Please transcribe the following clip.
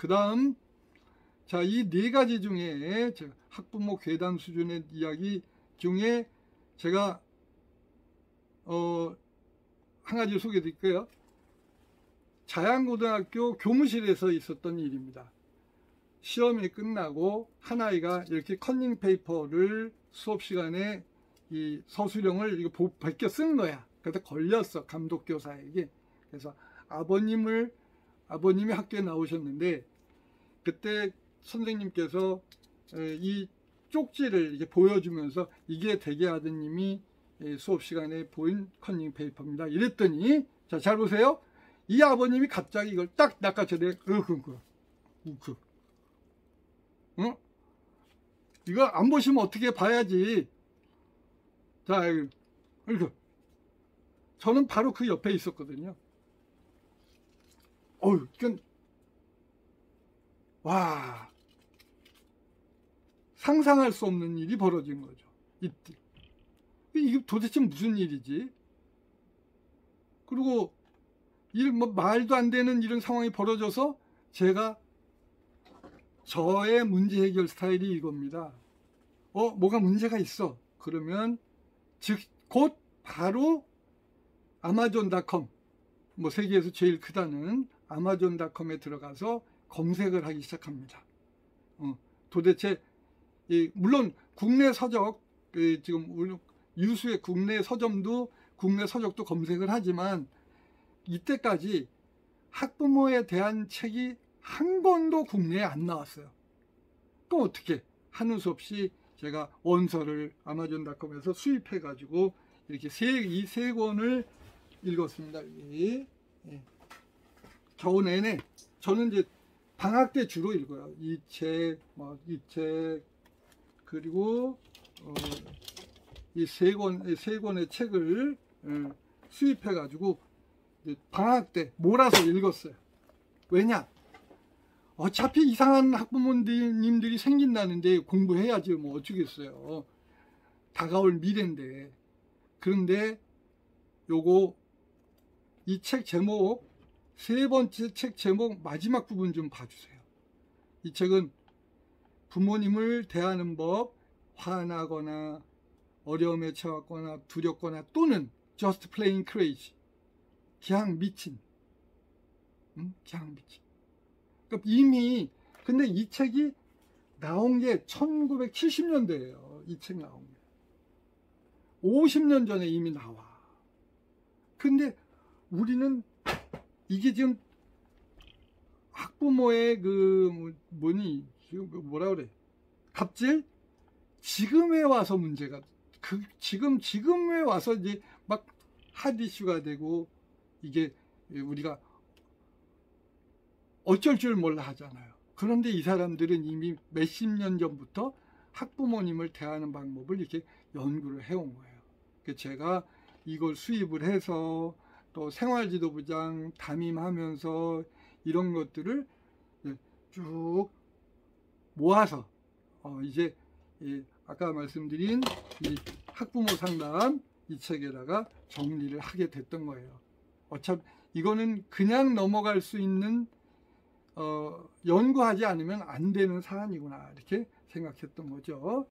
그 다음, 자, 이 네 가지 중에 학부모 괴담 수준의 이야기 중에 제가 한 가지 소개해 드릴게요. 자양고등학교 교무실에서 있었던 일입니다. 시험이 끝나고 한 아이가 이렇게 컨닝 페이퍼를 수업 시간에 이 서술형을 이거 베껴 쓴 거야. 그래서 걸렸어, 감독교사에게. 그래서 아버님이 학교에 나오셨는데, 그때 선생님께서 이 쪽지를 이렇게 보여주면서 이게 대개 아드님이 수업 시간에 보인 컨닝 페이퍼입니다. 이랬더니, 자, 잘 보세요. 이 아버님이 갑자기 이걸 딱 낚아채대. 어? 이거 안 보시면 어떻게 봐야지. 자, 이거. 저는 바로 그 옆에 있었거든요. 이건, 와, 상상할 수 없는 일이 벌어진 거죠. 이때. 이게 도대체 무슨 일이지? 그리고, 말도 안 되는 이런 상황이 벌어져서 제가 저의 문제 해결 스타일이 이겁니다. 뭐가 문제가 있어. 그러면 곧 바로 아마존.com, 세계에서 제일 크다는 아마존.com에 들어가서 검색을 하기 시작합니다. 도대체 물론 국내 서적, 지금 유수의 국내 서적도 검색을 하지만 이때까지 학부모에 대한 책이 한 권도 국내에 안 나왔어요. 그럼 어떻게? 하는 수 없이 제가 원서를 아마존.com에서 수입해 가지고 이렇게 이 세 권을 읽었습니다. 겨우 내내 저는 이제 방학 때 주로 읽어요. 이 책, 그리고 이 세 권의 책을 수입해 가지고 방학 때 몰아서 읽었어요. 왜냐? 어차피 이상한 학부모님들이 생긴다는데 공부해야지 뭐 어쩌겠어요. 다가올 미래인데. 그런데 이 책 제목, 세 번째 책 제목 마지막 부분 좀 봐주세요. 이 책은 부모님을 대하는 법, 화나거나 어려움에 처했거나 두렵거나 또는 just plain crazy, 그냥 미친. 그러니까 이미, 근데 이 책이 나온 게 1970년대예요. 이 책 나온 게. 50년 전에 이미 나와. 근데 우리는 이게 지금 학부모의 뭐라 그래? 갑질? 지금에 와서 문제가, 지금에 와서 이제 막 핫 이슈가 되고, 이게 우리가 어쩔 줄 몰라 하잖아요. 그런데 이 사람들은 이미 몇십 년 전부터 학부모님을 대하는 방법을 이렇게 연구를 해온 거예요. 제가 이걸 수입을 해서 또 생활지도부장 담임하면서 이런 것들을 쭉 모아서 이제 아까 말씀드린 이 학부모 상담 이 책에다가 정리를 하게 됐던 거예요. 어차피 이거는 그냥 넘어갈 수 있는 연구하지 않으면 안 되는 사안이구나 이렇게 생각했던 거죠.